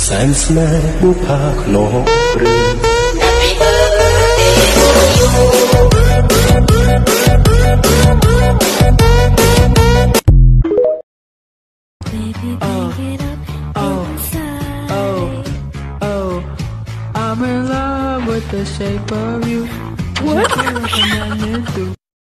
แสนสแน่บุพาขนองเรือ I'm in love with the shape of you. What?